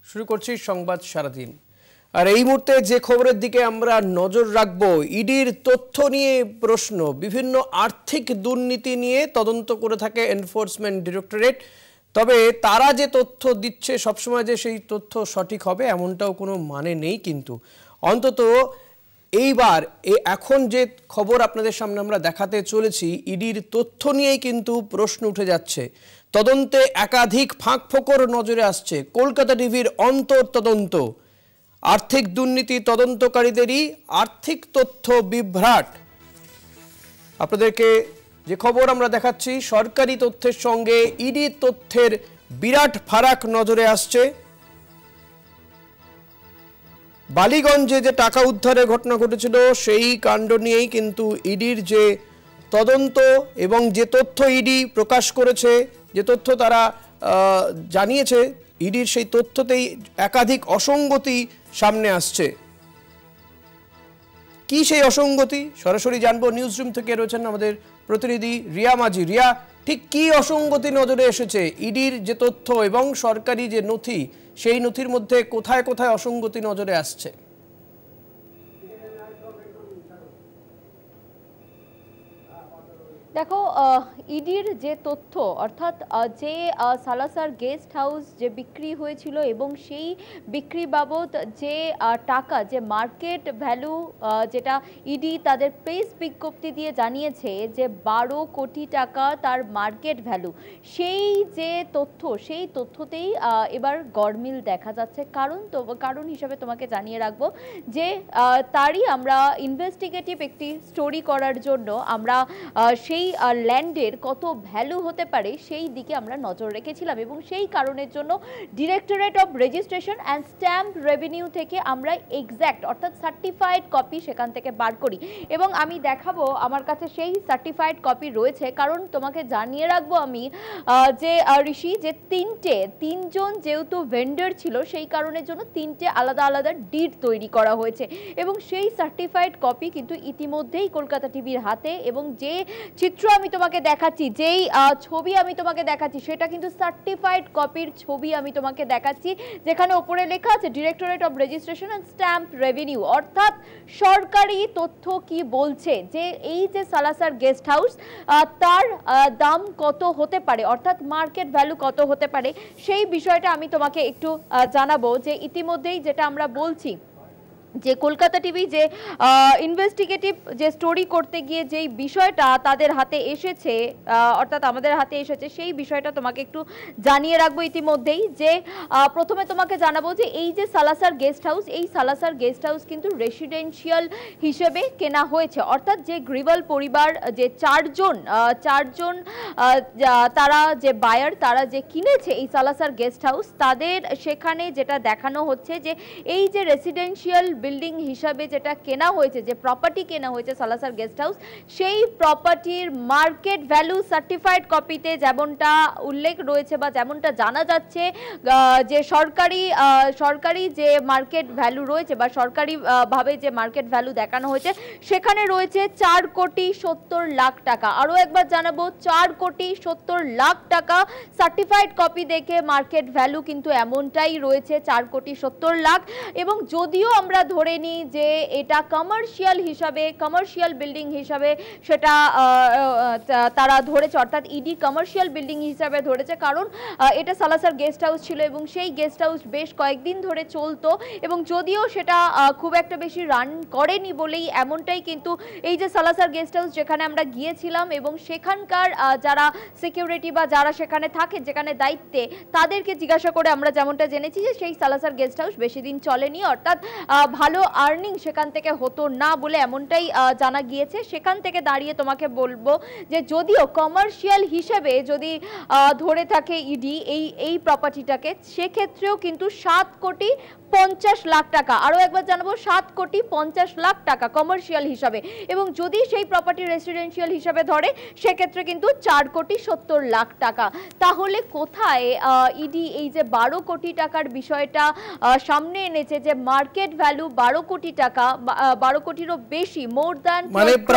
শুরু করছি সংবাদ সারাদিন। আর এই মুহূর্তে যে খবরের দিকে আমরা নজর রাখব, ইডির তথ্য নিয়ে প্রশ্ন। বিভিন্ন আর্থিক দুর্নীতি নিয়ে তদন্ত করে থাকে এনফোর্সমেন্ট ডিরেক্টরেট। তবে তারা যে তথ্য দিচ্ছে সবসময় যে সেই তথ্য সঠিক হবে এমনটাও কোনো মানে নেই। কিন্তু অন্তত এইবার এখন যে খবর আপনাদের সামনে আমরা দেখাতে চলেছি, ইডির তথ্য নিয়েই কিন্তু প্রশ্ন উঠে যাচ্ছে। তদন্তে একাধিক ফাঁক ফোকর নজরে আসছে। কলকাতা টিভির অন্তর তদন্ত, আর্থিক দুর্নীতি তদন্তকারীদেরই আর্থিক তথ্য বিভ্রাট। আপনাদেরকে যে খবর আমরা দেখাচ্ছি, সরকারি তথ্যের সঙ্গে ইডির তথ্যের বিরাট ফারাক নজরে আসছে। বালিগঞ্জে যে টাকা উদ্ধারের ঘটনা ঘটেছিল সেই কাণ্ড নিয়েই কিন্তু ইডির যে তদন্ত এবং যে তথ্য ইডি প্রকাশ করেছে, যে তথ্য তারা জানিয়েছে, ইডির সেই তথ্যতেই একাধিক অসঙ্গতি সামনে আসছে। কি সেই অসঙ্গতি সরাসরি জানবো। নিউজ রুম থেকে রয়েছেন আমাদের প্রতিনিধি রিয়া মাঝি। রিয়া, ঠিক কি অসঙ্গতি নজরে এসেছে? ইডির যে তথ্য এবং সরকারি যে নথি, সেই নথির মধ্যে কোথায় কোথায় অসঙ্গতি নজরে আসছে? দেখো, ইডির যে তথ্য, অর্থাৎ যে সালাসার গেস্ট হাউস যে বিক্রি হয়েছিল এবং সেই বিক্রি বাবদ যে টাকা, যে মার্কেট ভ্যালু, যেটা ইডি তাদের প্রেস বিজ্ঞপ্তি দিয়ে জানিয়েছে যে 12 কোটি টাকা তার মার্কেট ভ্যালু, সেই যে তথ্য, সেই তথ্যতেই এবার গড়মিল দেখা যাচ্ছে। কারণ হিসাবে তোমাকে জানিয়ে রাখবো যে তারই আমরা ইনভেস্টিগেটিভ একটি স্টোরি করার জন্য আমরা সেই ল্যান্ডের কত ভ্যালু হতে পারে সেই দিকে আমরা নজর রেখেছিলাম এবং সেই কারণের জন্য directorate of registration and stamp revenue থেকে আমরা এক্স্যাক্ট অর্থাৎ সার্টিফাইড কপি সেখান থেকে বার করি এবং আমি দেখাবো আমার কাছে সেই সার্টিফাইড কপি রয়েছে। কারণ তোমাকে জানিয়ে রাখবো আমি যে ঋষি, যে তিনজন যেহেতু ভেন্ডর ছিল, সেই কারণের জন্য 3টে আলাদা আলাদা ডিড তৈরি করা হয়েছে এবং সেই সার্টিফাইড কপি কিন্তু ইতিমধ্যেই কলকাতা টিভির হাতে। এবং যে চিত্র আমি তোমাকে দেখাচ্ছি, যেই ছবি আমি তোমাকে দেখাচ্ছি, সেটা কিন্তু সার্টিফাইড কপির ছবি আমি তোমাকে দেখাচ্ছি, যেখানে উপরে লেখা আছে directorate of registration and stamp revenue. অর্থাৎ সরকারি তথ্য কি বলছে যে এই যে সালাসার গেস্ট হাউস, তার দাম কত হতে পারে, অর্থাৎ মার্কেট ভ্যালু কত হতে পারে, সেই বিষয়টা আমি তোমাকে একটু জানাবো। যে ইতিমধ্যেই যেটা আমরা বলছি যে কলকাতা টিভি যে ইনভেস্টিগেটিভ যে স্টোরি করতে গিয়ে যেই বিষয়টা তাদের হাতে এসেছে, অর্থাৎ আমাদের হাতে এসেছে, সেই বিষয়টা তোমাকে একটু জানিয়ে রাখবো ইতিমধ্যেই। যে প্রথমে তোমাকে জানাবো যে এই যে সালাসার গেস্ট হাউস, এই সালাসার গেস্ট হাউস কিন্তু রেসিডেন্সিয়াল হিসেবে কেনা হয়েছে। অর্থাৎ যে গ্রিভাল পরিবার, যে চারজন তারা যে বায়ার, তারা যে কিনেছে এই সালাসার গেস্ট হাউস, তাদের সেখানে যেটা দেখানো হচ্ছে যে এই যে রেসিডেন্সিয়াল বিল্ডিং হিসাবে যেটা কেনা হয়েছে, যে প্রপার্টি কেনা হয়েছে সালাসার গেস্ট হাউস, সেই প্রপার্টির মার্কেট ভ্যালু সার্টিফাইড কপিতে যেমনটা উল্লেখ রয়েছে বা যেমনটা জানা যাচ্ছে, যে সরকারি যে মার্কেট ভ্যালু রয়েছে বা সরকারি ভাবে যে মার্কেট ভ্যালু দেখানো হয়েছে, সেখানে রয়েছে 4,70,00,000 টাকা। আরো একবার জানাবো, 4,70,00,000 টাকা সার্টিফাইড কপি দেখে মার্কেট ভ্যালু কিন্তু এমনটাই রয়েছে, 4,70,00,000। এবং যদিও আমরা ধরে নিই যে এটা কমার্শিয়াল বিল্ডিং হিসাবে সেটা তারা ধরেছে, অর্থাৎ ইডি কমার্শিয়াল বিল্ডিং হিসাবে ধরেছে, কারণ এটা সালাসার গেস্ট হাউস ছিল এবং সেই গেস্ট হাউস বেশ কয়েকদিন ধরে চলতো এবং যদিও সেটা খুব একটা বেশি রান করেনি বলেই এমনটাই কিন্তু এই যে সালাসার গেস্ট হাউস যেখানে আমরা গিয়েছিলাম এবং সেখানকার যারা সিকিউরিটি বা যারা সেখানে থাকে, যেখানে দায়িত্বে, তাদেরকে জিজ্ঞাসা করে আমরা যেমনটা জেনেছি যে সেই সালাসার গেস্ট হাউস বেশি দিন চলেনি, অর্থাৎ ভালো আর্নিং সেখান থেকে হতো না বলে এমনটাই জানা গিয়েছে। সেখান থেকে দাঁড়িয়ে তোমাকে বলবো যে যদিও কমার্শিয়াল হিসেবে যদি ধরে থাকে ইডি এই প্রপার্টিটাকে, সেক্ষেত্রেও কিন্তু 7,50,00,000 টাকা, আরো একবার জানাবো 7,50,00,000 টাকা কমার্শিয়াল হিসাবে। এবং যদি সেই প্রপার্টি রেসিডেন্সিয়াল হিসাবে ধরে, সেক্ষেত্রে কিন্তু 4,70,00,000 টাকা। তাহলে কোথায় ইডি এই যে 12 কোটি টাকার বিষয়টা সামনে এনেছে, যে মার্কেট ভ্যালু 12 কোটি টাকা, 12 কোটিরও বেশি, মোর দ্যান মানে প্রায়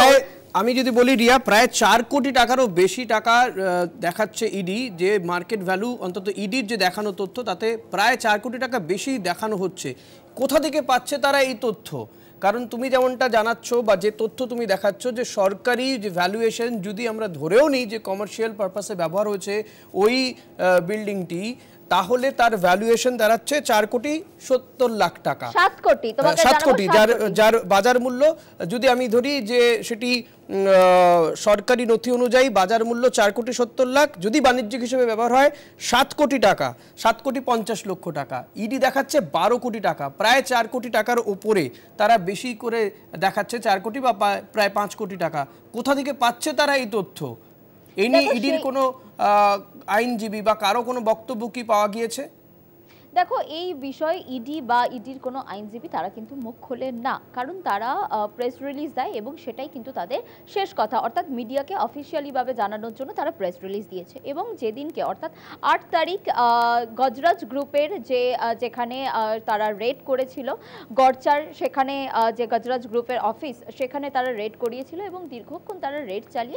আমি যদি বলি রিয়া, প্রায় 4 কোটি টাকারও বেশি টাকা দেখাচ্ছে ইডি, যে মার্কেট ভ্যালু অন্তত ইডির যে দেখানো তথ্য তাতে প্রায় 4 কোটি টাকা বেশি দেখানো হচ্ছে। কোথা থেকে পাচ্ছে তারা এই তথ্য? কারণ তুমি যেমনটা জানাচ্ছ বা যে তথ্য তুমি দেখাচ্ছ যে সরকারি যে ভ্যালুয়েশন যদি আমরা ধরেও নিই যে কমার্শিয়াল পারপাসে ব্যবহার হয়েছে ওই বিল্ডিংটি, তাহলে তার ভ্যালুয়েশন দাঁড়াচ্ছে 4,70,00,000 টাকা। 7 কোটি, তোমাকে 7 জানাবো কোটি, যার বাজার মূল্য যদি আমি ধরি যে সেটি সরকারি নথি অনুযায়ী বাজার মূল্য 4,70,00,000, যদি বাণিজ্যিক হিসেবে ব্যবহার হয় 7 কোটি টাকা, 7,50,00,000 টাকা। ইডি দেখাচ্ছে 12 কোটি টাকা, প্রায় 4 কোটি টাকার উপরে তারা বেশি করে দেখাচ্ছে, 4 কোটি বা প্রায় 5 কোটি টাকা। কোথা থেকে পাচ্ছে তারা এই তথ্য? এই নিয়ে ইডির কোনো আইনজীবী বা কারো কোনো বক্তব্য কি পাওয়া গিয়েছে? দেখো, এই বিষয়ে ইডি বা ইডির কোনো আইনজীবী তারা কিন্তু মুখ খোলেন না, কারণ তারা প্রেস রিলিজ দেয় এবং সেটাই কিন্তু তাদের শেষ কথা, অর্থাৎ মিডিয়াকে অফিসিয়ালিভাবে জানানোর জন্য তারা প্রেস রিলিজ দিয়েছে। এবং যেদিনকে অর্থাৎ 8 তারিখ গজরাজ গ্রুপের যেখানে তারা রেড করেছিল গড়চার, সেখানে যে গজরাজ গ্রুপের অফিস, সেখানে তারা রেড করিয়েছিল এবং দীর্ঘক্ষণ তারা রেড চালিয়ে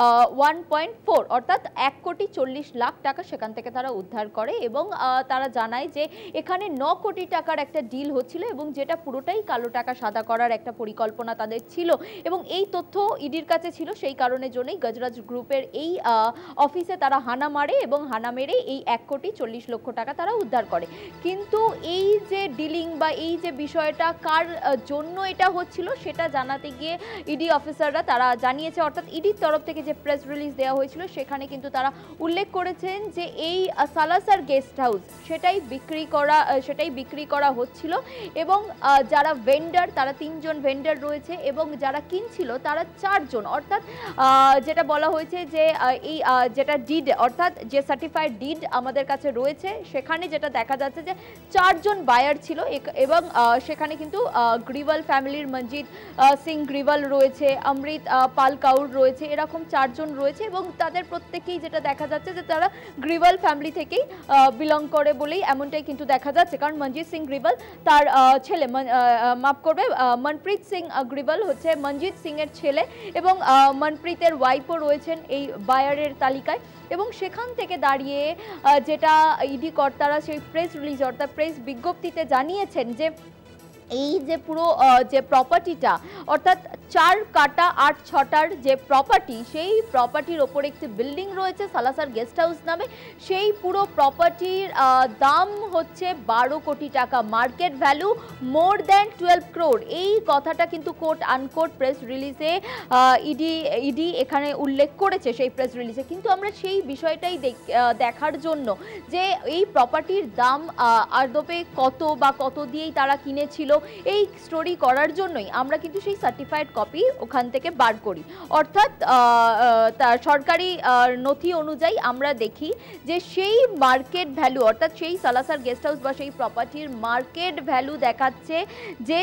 1.4 অর্থাৎ 1,40,00,000 টাকা সেখান থেকে তারা উদ্ধার করে। এবং তারা জানায় যে এখানে 9 কোটি টাকার একটা ডিল হচ্ছিল এবং যেটা পুরোটাই কালো টাকা সাদা করার একটা পরিকল্পনা তাদের ছিল এবং এই তথ্য ইডির কাছে ছিল। সেই কারণের জন্যই গজরাজ গ্রুপের এই অফিসে তারা হানা মারে এবং হানা মেরে এই 1,40,00,000 টাকা তারা উদ্ধার করে। কিন্তু এই যে ডিলিং বা এই যে বিষয়টা কার জন্য এটা হচ্ছিল সেটা জানাতে গিয়ে ইডি অফিসাররা তারা জানিয়েছে, অর্থাৎ ইডির তরফ থেকে যে প্রেস রিলিজ দেওয়া হয়েছিল সেখানে কিন্তু তারা উল্লেখ করেছেন যে এই সালাসার গেস্ট হাউস সেটাই বিক্রি করা হচ্ছিল এবং যারা ভেন্ডার তারা 3 জন ভেন্ডার রয়েছে এবং যারা কিনছিল তারা 4 জন, অর্থাৎ যেটা বলা হয়েছে যে এই যেটা ডিড অর্থাৎ যে সার্টিফাইড ডিড আমাদের কাছে রয়েছে সেখানে যেটা দেখা যাচ্ছে যে 4 জন বায়ার ছিল এবং সেখানে কিন্তু গ্রিওয়াল ফ্যামিলির মঞ্জিত সিং গ্রিওয়াল রয়েছে, অমৃত পাল কাউর রয়েছে, এরকম 4 জন রয়েছে এবং তাদের প্রত্যেকেই যেটা দেখা যাচ্ছে যে তারা গ্রিওয়াল ফ্যামিলি থেকেই বিলং করে বলেই এমনটাই কিন্তু দেখা যাচ্ছে। কারণ মঞ্জিত সিং গ্রিওয়াল তার ছেলে, মাফ করবে, মনপ্রীত সিং গ্রিওয়াল হচ্ছে মঞ্জিত সিং এর ছেলে এবং মনপ্রীতের ওয়াইফও রয়েছেন এই বায়ারের তালিকায়। এবং সেখান থেকে দাঁড়িয়ে যেটা ইডি কর্তারা সেই প্রেস রিলিজ অর্থাৎ প্রেস বিজ্ঞপ্তিতে জানিয়েছেন যে এই যে পুরো যে প্রপার্টিটা অর্থাৎ 4 কাটা 8 ছটার যে প্রপার্টি, সেই প্রপার্টির ওপর একটি বিল্ডিং রয়েছে সালাসার গেস্ট হাউস নামে, সেই পুরো প্রপার্টির দাম হচ্ছে 12 কোটি টাকা, market value more than 12 crore। এই কথাটা কিন্তু কোট আনকোট প্রেস রিলিজে ইডি এখানে উল্লেখ করেছে সেই প্রেস রিলিজে। কিন্তু আমরা সেই বিষয়টাই দেখার জন্য যে এই প্রপার্টির দাম আদপে কত বা কত দিয়েই তারা কিনেছিল এই স্টোরি করার জন্যই আমরা কিন্তু সেই সার্টিফাইড কপি ওখান থেকে বার করি। অর্থাৎ সরকারি নথি অনুযায়ী আমরা দেখি যে সেই মার্কেট ভ্যালু অর্থাৎ সেই সালাসার গেস্ট হাউস বা সেই প্রপার্টির মার্কেট ভ্যালু দেখাচ্ছে যে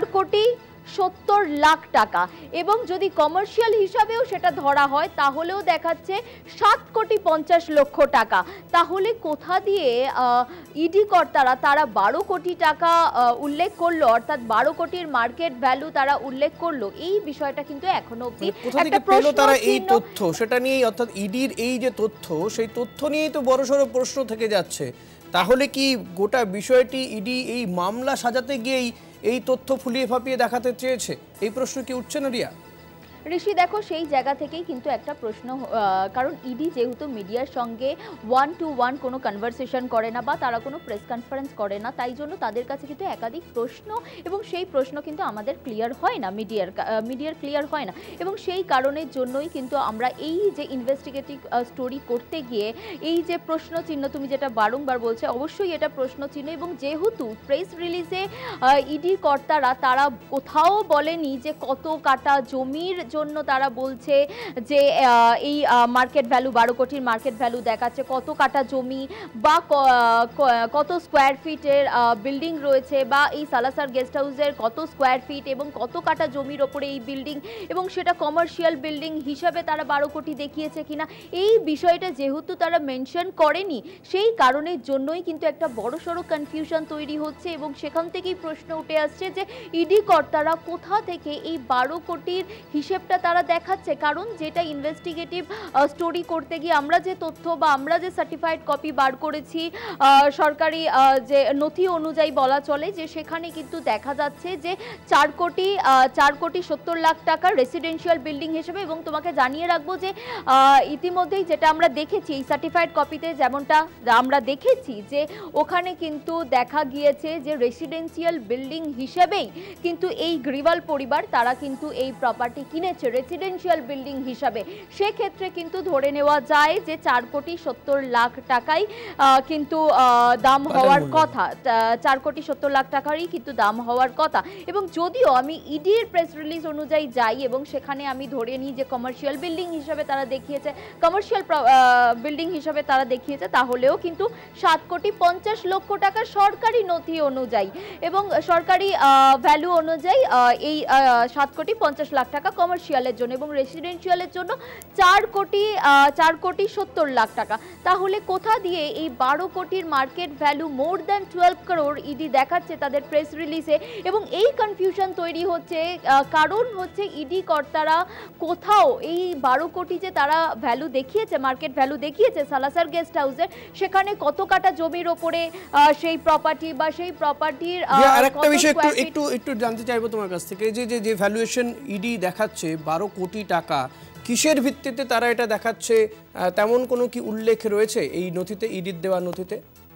4,70,00,000 টাকা এবং যদি কমার্শিয়াল হিসাবেও সেটা ধরা হয় তাহলেও দেখাচ্ছে 7,50,00,000 টাকা। তাহলে কোথা দিয়ে ইডি কর্তারা তারা 12 কোটি টাকা উল্লেখ করলো, অর্থাৎ 12 কোটির মার্কেট ভ্যালু তারা উল্লেখ করলো, এই বিষয়টা কিন্তু এখনো অবধি একটা প্রশ্ন তারা এই তথ্য সেটা নিয়ে অর্থাৎ ইডির এই যে তথ্য সেই তথ্য নিয়েই তো বড়সড় প্রশ্ন থেকে যাচ্ছে। তাহলে কি গোটা বিষয়টি ইডি এই মামলা সাজাতে গিয়েই এই তথ্য ফুলিয়ে ফাঁপিয়ে দেখাতে চেয়েছে? এই প্রশ্ন কি উঠছে না রিয়া? ঋষি, দেখো সেই জায়গা থেকেই কিন্তু একটা প্রশ্ন, কারণ ইডি যেহেতু মিডিয়ার সঙ্গে 1-to-1 কোনো কনভারসেশন করে না বা তারা কোনো প্রেস কনফারেন্স করে না, তাই জন্য তাদের কাছে কিন্তু একাধিক প্রশ্ন এবং সেই প্রশ্ন কিন্তু আমাদের ক্লিয়ার হয় না, মিডিয়ার ক্লিয়ার হয় না এবং সেই কারণের জন্যই কিন্তু আমরা এই যে ইনভেস্টিগেটিভ স্টোরি করতে গিয়ে এই যে প্রশ্ন চিহ্ন তুমি যেটা বারংবার বলছে, অবশ্যই এটা প্রশ্ন চিহ্ন। এবং যেহেতু প্রেস রিলিজে ইডি কর্তারা তারা কোথাও বলেনি যে কত কাটা জমির জন্য তারা বলছে যে এই মার্কেট ভ্যালু 12 কোটির মার্কেট ভ্যালু দেখাচ্ছে, কত কাটা জমি বা কত স্কোয়ার ফিটের বিল্ডিং রয়েছে বা এই সালাসার গেস্ট হাউসের কত স্কোয়ার ফিট এবং কত কাটা জমির ওপরে এই বিল্ডিং এবং সেটা কমার্শিয়াল বিল্ডিং হিসাবে তারা 12 কোটি দেখিয়েছে কিনা, এই বিষয়টা যেহেতু তারা মেনশন করেনি সেই কারণের জন্যই কিন্তু একটা বড়সড় কনফিউশন তৈরি হচ্ছে এবং সেখান থেকেই প্রশ্ন উঠে আসছে যে ইডি কর্তারা কোথা থেকে এই 12 কোটির হিসেব হিসেবটা তারা দেখাচ্ছে, কারণ যেটা ইনভেস্টিগেটিভ স্টোরি করতে গিয়ে আমরা যে তথ্য বা আমরা যে সার্টিফাইড কপি বার করেছি সরকারি যে নথি অনুযায়ী বলা চলে যে সেখানে কিন্তু দেখা যাচ্ছে যে 4,70,00,000 টাকা রেসিডেন্সিয়াল বিল্ডিং হিসেবে। এবং তোমাকে জানিয়ে রাখবো যে ইতিমধ্যেই যেটা আমরা দেখেছি এই সার্টিফাইড কপিতে যেমনটা আমরা দেখেছি যে ওখানে কিন্তু দেখা গিয়েছে যে রেসিডেন্সিয়াল বিল্ডিং হিসেবেই কিন্তু এই গ্রিওয়াল পরিবার তারা কিন্তু এই প্রপার্টি কিনেছে রেসিডেন্সিয়াল বিল্ডিং হিসাবে। সেক্ষেত্রে কিন্তু ধরে নেওয়া যায় যে 4,70,00,000 টাকাই কিন্তু দাম হওয়ার কথা, 4,70,00,000 টাকারই কিন্তু দাম হওয়ার কথা। এবং যদিও আমি ইডির প্রেস রিলিজ অনুযায়ী যাই এবং সেখানে আমি ধরে নিই যে কমার্শিয়াল বিল্ডিং হিসাবে তারা দেখিয়েছে, কমার্শিয়াল বিল্ডিং হিসাবে তারা দেখিয়েছে, তাহলেও কিন্তু 7,50,00,000 টাকা সরকারি নথি অনুযায়ী এবং সরকারি ভ্যালু অনুযায়ী এই 7,50,00,000 টাকা কমার্শিয়ালের জন্য এবং রেসিডেন্সিয়ালের জন্য 4,70,00,000 টাকা। তাহলে কোথা দিয়ে এই 12 কোটির market value more than 12 crore ED দেখাচ্ছে তাদের প্রেস রিলিজে। এবং এই কনফিউশন তৈরি হচ্ছে কারণ হচ্ছে ইডি কর্তারা কোথাও এই 12 কোটি যে তারা ভ্যালু দেখিয়েছে, মার্কেট ভ্যালু দেখিয়েছে সালাসার গেস্ট হাউসের, সেখানে কত কাটা জমির ওপরে সেই প্রপার্টি বা সেই প্রপার্টির আরেকটা বিষয় একটু জানতে চাইবো তোমার কাছ থেকে, যে ভ্যালুয়েশন ইডি দেখাচ্ছে 12 কোটি টাকা, কিসের ভিত্তিতে তারা এটা দেখাচ্ছে? তেমন কোনো কি উল্লেখ রয়েছে এই নথিতে, ইডির দেওয়া নথিতে?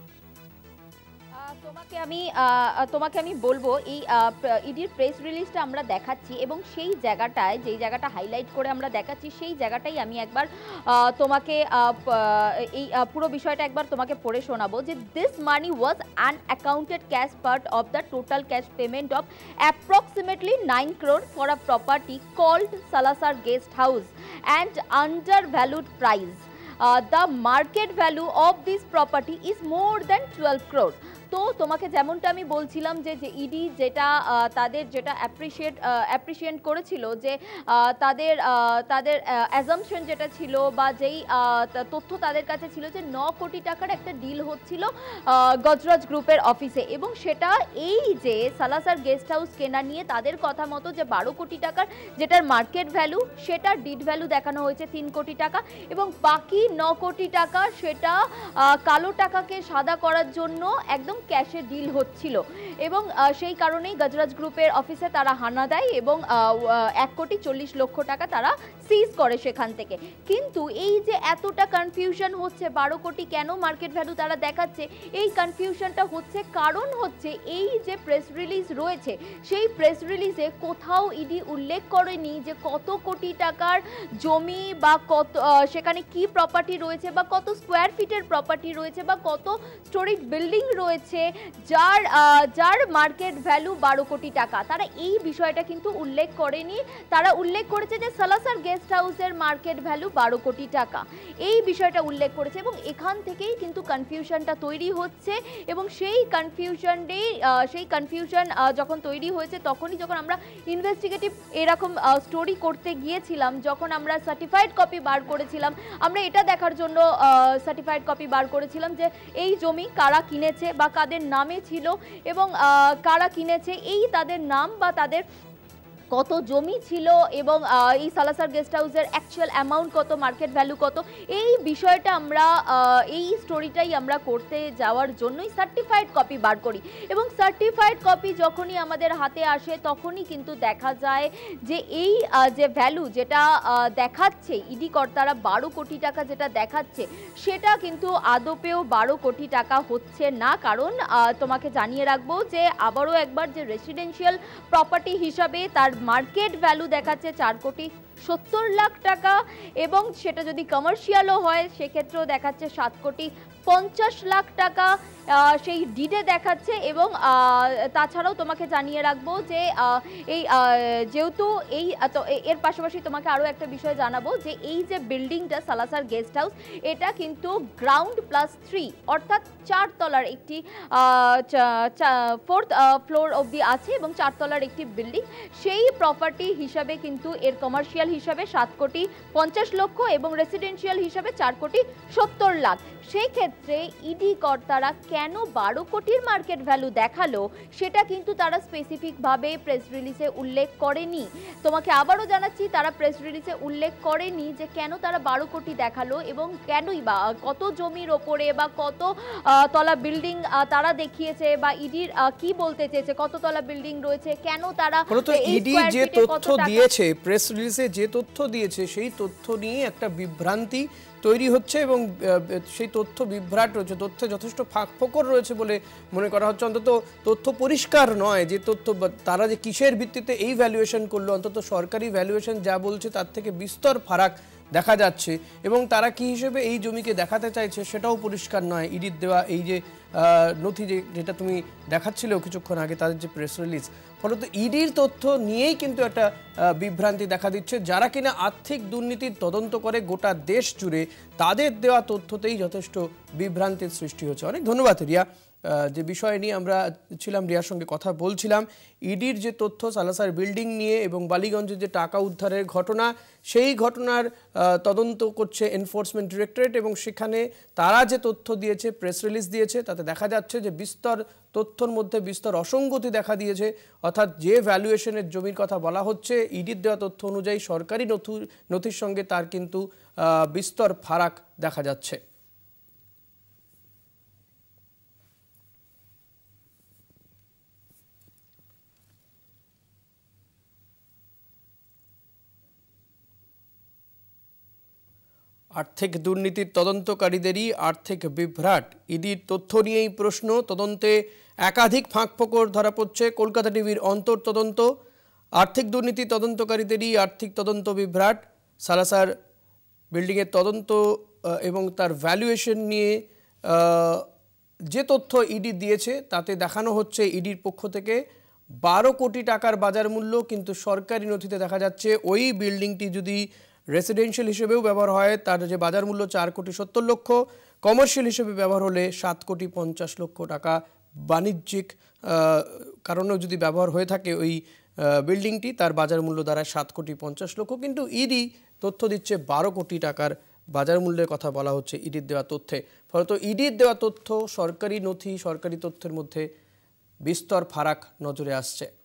তোমাকে আমি বলবো এই ইডির প্রেস রিলিজটা আমরা দেখাচ্ছি এবং সেই জায়গাটায় যেই জায়গাটা হাইলাইট করে আমরা দেখাচ্ছি সেই জায়গাটাই আমি একবার তোমাকে এই পুরো বিষয়টা একবার তোমাকে পড়ে শোনাবো যে this money was unaccounted cash part of the total cash payment of approximately 9 crore for a property called Salasar guest house and undervalued price. The market value of this property is more than 12 crore. তো তোমাকে যেমনটা আমি বলছিলাম যে ED যেটা তাদের যেটা appreciate করেছিল যে তাদের অ্যাজাম্পশন যেটা ছিল বা যেই তথ্য তাদের কাছে ছিল যে 9 কোটি টাকার একটা ডিল হচ্ছিল গজরাজ গ্রুপের অফিসে এবং সেটা এই যে সালাসার গেস্ট হাউস কেনা নিয়ে তাদের কথা মতো যে 12 কোটি টাকার যেটার মার্কেট ভ্যালু সেটা ডিড ভ্যালু দেখানো হয়েছে 3 কোটি টাকা এবং বাকি 9 কোটি টাকা সেটা কালো টাকাকে সাদা করার জন্য একদম ক্যাশে ডিল হচ্ছিল এবং সেই কারণেই গজরাজ গ্রুপের অফিসে তারা হানা দেয় এবং 1,40,00,000 টাকা তারা সিজ করে সেখান থেকে। কিন্তু এই যে এতটা কনফিউশন হচ্ছে 12 কোটি কেন মার্কেট ভ্যালু তারা দেখাচ্ছে, এই কনফিউশনটা হচ্ছে কারণ হচ্ছে এই যে প্রেস রিলিজ রয়েছে সেই প্রেস রিলিজে কোথাও ইডি উল্লেখ করেনি যে কত কোটি টাকার জমি বা কত সেখানে কি প্রপার্টি রয়েছে বা কত স্কোয়ার ফিটের প্রপার্টি রয়েছে বা কত স্টোরিড বিল্ডিং রয়েছে যার মার্কেট ভ্যালু 12 কোটি টাকা। তারা এই বিষয়টা কিন্তু উল্লেখ করেনি, তারা উল্লেখ করেছে যে সালাসার গেস্ট হাউসের মার্কেট ভ্যালু 12 কোটি টাকা, এই বিষয়টা উল্লেখ করেছে এবং এখান থেকেই কিন্তু কনফিউশনটা তৈরি হচ্ছে এবং সেই কনফিউশন যখন তৈরি হয়েছে তখনই যখন আমরা ইনভেস্টিগেটিভ এরকম স্টোরি করতে গিয়েছিলাম, যখন আমরা সার্টিফাইড কপি বার করেছিলাম, আমরা এটা দেখার জন্য সার্টিফাইড কপি বার করেছিলাম যে এই জমি কারা কিনেছে বা কাদের নামে ছিল এবং কারা কিনেছে এই তাদের নাম বা তাদের কত জমি ছিল এবং এই সালাসার গেস্ট হাউসের অ্যাকচুয়াল অ্যামাউন্ট কত, মার্কেট ভ্যালু কত, এই বিষয়টা আমরা এই স্টোরিটাই আমরা করতে যাওয়ার জন্যই সার্টিফাইড কপি বার করি এবং সার্টিফাইড কপি যখনই আমাদের হাতে আসে তখনই কিন্তু দেখা যায় যে এই যে ভ্যালু যেটা দেখাচ্ছে ইডি কর্তারা 12 কোটি টাকা যেটা দেখাচ্ছে সেটা কিন্তু আদপেও 12 কোটি টাকা হচ্ছে না। কারণ তোমাকে জানিয়ে রাখবো যে আবারও একবার যে রেসিডেন্সিয়াল প্রপার্টি হিসাবে তার মার্কেট ভ্যালু দেখাচ্ছে 4,70,00,000 টাকা এবং সেটা যদি কমার্শিয়ালও হয় সেক্ষেত্রেও দেখাচ্ছে 7,50,00,000 টাকা সেই ডিডে দেখাচ্ছে এবং তাছাড়াও তোমাকে জানিয়ে রাখবো যে এই যেহেতু এই এর পাশাপাশি তোমাকে আরও একটা বিষয় জানাবো যে এই যে বিল্ডিংটা সালাসার গেস্ট হাউস এটা কিন্তু গ্রাউন্ড +3 অর্থাৎ 4 তলার একটি 4th ফ্লোর অবধি আছে এবং 4 তলার একটি বিল্ডিং, সেই প্রপার্টি হিসাবে কিন্তু এর কমার্শিয়াল হিসাবে 7,50,00,000 এবং রেসিডেন্সিয়াল হিসাবে 4,70,00,000 সেই ক্ষেত্রে ইডি কর্তারা কেন 12 কোটির মার্কেট ভ্যালু দেখালো সেটা কিন্তু তারা স্পেসিফিকভাবে প্রেস রিলিজে উল্লেখ করেনি। তোমাকে আবারও জানাচ্ছি, তারা প্রেস রিলিজে উল্লেখ করেনি যে কেন তারা 12 কোটি দেখালো এবং কেনই বা কত জমির ওপরে বা কত তলা বিল্ডিং তারা দেখিয়েছে, বা ইডির কি বলতে চেয়েছে, কত তলা বিল্ডিং রয়েছে, কেন তারা ইডি যে তথ্য দিয়েছে, প্রেস রিলিজে যে তথ্য দিয়েছে সেই তথ্য নিয়ে একটা বিভ্রান্তি তৈরি হচ্ছে এবং সেই তথ্য বিভ্রাট রয়েছে, তথ্যে যথেষ্ট ফাঁকফোকর রয়েছে বলে মনে করা হচ্ছে। অন্তত তথ্য পরিষ্কার নয় যে তথ্য তারা যে কিসের ভিত্তিতে এই ভ্যালুয়েশন করলো, অন্তত সরকারি ভ্যালুয়েশন যা বলছে তার থেকে বিস্তর ফারাক দেখা যাচ্ছে এবং তারা কি হিসেবে এই জমিকে দেখাতে চাইছে সেটাও পরিষ্কার নয়। ইডির দেওয়া এই যে নথি যেটা তুমি দেখাচ্ছিলে কিছুক্ষণ আগে, তাদের যে প্রেস রিলিজ, ফলত ইডির তথ্য নিয়েই কিন্তু একটা বিভ্রান্তি দেখা দিচ্ছে। যারা কিনা আর্থিক দুর্নীতির তদন্ত করে গোটা দেশ জুড়ে, তাদের দেওয়া তথ্যতেই যথেষ্ট বিভ্রান্তির সৃষ্টি হচ্ছে। অনেক ধন্যবাদ রিয়া। যে বিষয় নিয়ে আমরা ছিলাম, রিয়ার সঙ্গে কথা বলছিলাম ইডির যে তথ্য সালাসার বিল্ডিং নিয়ে এবং বালিগঞ্জের যে টাকা উদ্ধারের ঘটনা, সেই ঘটনার তদন্ত করছে এনফোর্সমেন্ট ডিরেক্টরেট এবং সেখানে তারা যে তথ্য দিয়েছে, প্রেস রিলিজ দিয়েছে, তাতে দেখা যাচ্ছে যে বিস্তর তথ্যর মধ্যে বিস্তর অসঙ্গতি দেখা দিয়েছে। অর্থাৎ যে ভ্যালুয়েশনের জমির কথা বলা হচ্ছে, ইডির দেওয়া তথ্য অনুযায়ী সরকারি নথির সঙ্গে তার কিন্তু বিস্তর ফারাক দেখা যাচ্ছে। আর্থিক দুর্নীতির তদন্তকারীদেরই আর্থিক বিভ্রাট, ইডির তথ্য নিয়েই প্রশ্ন, তদন্তে একাধিক ফাঁকফোকর ধরা পড়ছে। কলকাতা টিভির অন্তর্তদন্ত, আর্থিক দুর্নীতি তদন্তকারীদেরই আর্থিক তদন্ত বিভ্রাট। সালাসার বিল্ডিংয়ের তদন্ত এবং তার ভ্যালুয়েশন নিয়ে যে তথ্য ইডি দিয়েছে তাতে দেখানো হচ্ছে ইডির পক্ষ থেকে 12 কোটি টাকার বাজার মূল্য, কিন্তু সরকারি নথিতে দেখা যাচ্ছে ওই বিল্ডিংটি যদি রেসিডেন্সিয়াল হিসেবেও ব্যবহার হয় তার যে বাজার মূল্য 4,70,00,000, কমার্শিয়াল হিসেবে ব্যবহার হলে 7,50,00,000 টাকা, বাণিজ্যিক কারণেও যদি ব্যবহার হয়ে থাকে ওই বিল্ডিংটি, তার বাজার মূল্য দাঁড়ায় 7,50,00,000। কিন্তু ইডি তথ্য দিচ্ছে 12 কোটি টাকার বাজার মূল্যের কথা বলা হচ্ছে ইডির দেওয়া তথ্যে। ফলত ইডির দেওয়া তথ্য, সরকারি নথি, সরকারি তথ্যের মধ্যে বিস্তর ফারাক নজরে আসছে।